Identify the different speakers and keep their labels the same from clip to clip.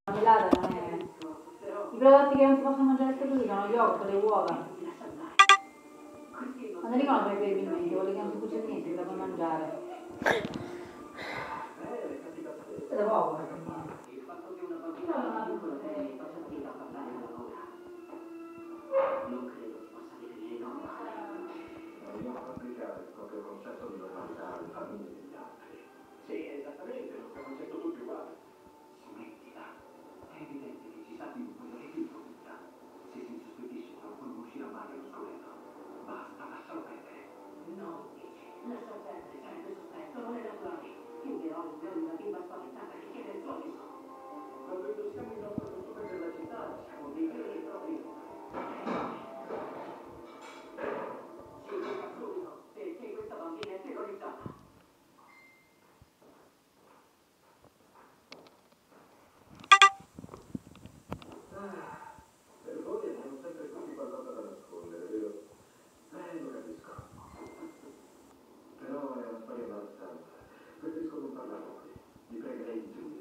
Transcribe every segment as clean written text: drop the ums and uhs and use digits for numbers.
Speaker 1: marmellata non è... I prodotti che non si possono mangiare così sono gli yogurt, le uova. Quando dicono preferibilmente, quelli che non si cucina niente, li puoi mangiare. Questo è poco,
Speaker 2: non credo si possa definire normale. Dobbiamo applicare il proprio concetto di normalità alle famiglie degli altri. Sì, esattamente, il nostro concetto tutti uguali. Smettila. È evidente che ci sta più quello che ti improvvisa. Se si insospettisce non uscirà mai allo scoperto. Basta, lascialo perdere. No, lascia perdere, sarebbe sospetto, non è naturale. Chiuderò il di una bimba spaventata che chiede il suo aiuto. Quando indossiamo il nostro costume per la città, siamo dei veri e propri. Si dica subito, perché questa bambina è terrorizzata. Per voi abbiamo sempre tutti qualcosa da nascondere, vero? Lo capisco. Però è una storia imbarazzante. Preferisco non parlarne qui. Vi pregherei di giudirmi.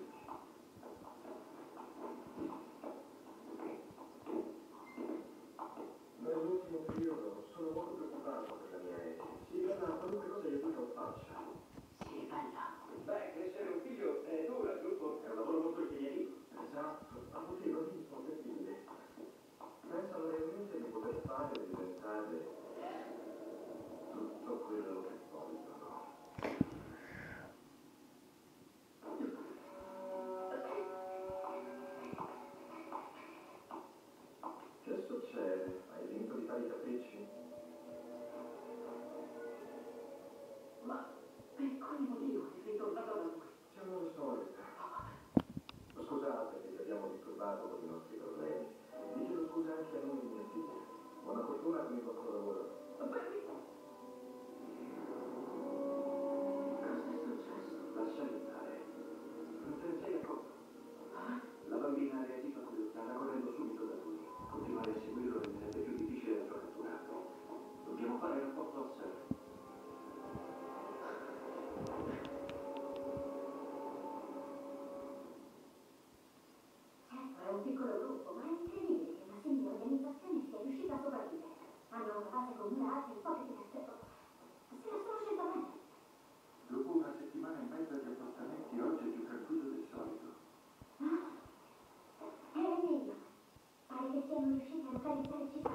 Speaker 2: Nell'ultimo periodo sono molto preoccupato per la mia Amy. Si rivela qualunque cosa io dica o faccia. Si rivela? Beh, crescere un figlio è dura, giusto? È un lavoro molto impegnativo. Esatto, ha tutti i bambini sono per figli. Pensano realmente di poter fare e diventare tutto quello che vogliono. Che succede? Hai finito di fare i capricci? Ma per quale motivo sei ritornato da lui? Siamo le solite. Scusate che vi abbiamo disturbato con i nostri problemi. Vi chiedo scusa anche a noi e mia figlia. Buona fortuna con il vostro lavoro. Cosa è successo? Lascia andare. Non te ne sei accorto? La bambina ha reagito a quello, stava correndo subito da lui. Continuare a seguirlo renderebbe più difficile la sua cattura. Dobbiamo fare rapporto a sé. Certo, è un piccolo gruppo, ma è incredibile che una simile organizzazione sia riuscita a sopravvivere. Hanno una base comune alta e poche finestre. Se la sono scelta bene. Dopo una settimana e mezza di appostamenti, oggi è più tranquillo del solito. È meglio. Pare che siano riusciti a localizzare città.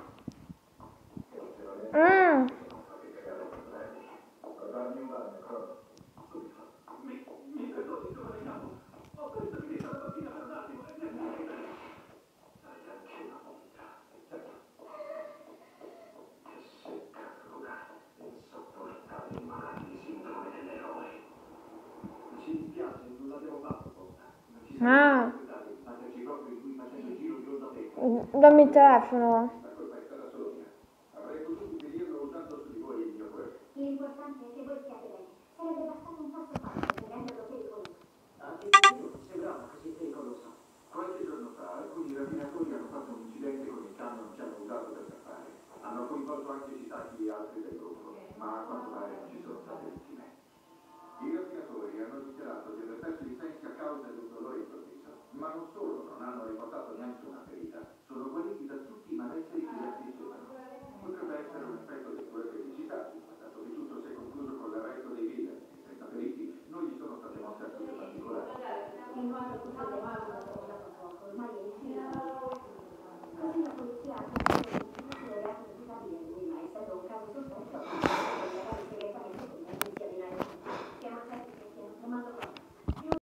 Speaker 2: Guardarmi un bagno, cosa? Subito. Mi perdoni, dove andiamo? Ho preso di vista la bambina per un attimo. Dai anche una volta. Che seccatura. Insopportabili malati, sindrome dell'eroe. Ci dispiace, non l'abbiamo fatto apposta. Non ci siamo aspettati, batterci proprio in cui facendo il giro di onda per.
Speaker 3: Dammi il telefono.
Speaker 2: La colpa è stata solo mia. Avrei potuto impedirlo usando su di voi il mio cuore.
Speaker 4: L'importante è che voi siate bene. Sarebbe bastato un passo falso per renderlo pericoloso.
Speaker 2: Anche se io non sembrava così pericoloso. Qualche giorno fa alcuni rapinatori hanno fatto un incidente con il camion che hanno usato per scappare. Hanno coinvolto anche Citati e altri del gruppo, ma a quanto pare non ci sono state vittime. I rapinatori hanno dichiarato di aver perso i sensi a causa di un dolore improvviso, ma non solo, non hanno riportato neanche una ferita. Sono guariti da tutti i malesseri che li affliggevano. Potrebbe essere un effetto del web di Citati, dato che tutto si è concluso con l'arresto dei leader e senza feriti non gli sono state mosse accuse particolari.
Speaker 4: In quanto tutto il male è stato usato poco, ormai è infinito. Così la polizia ha concluso che il reato di disabile di Lima è stato un caso sospetto.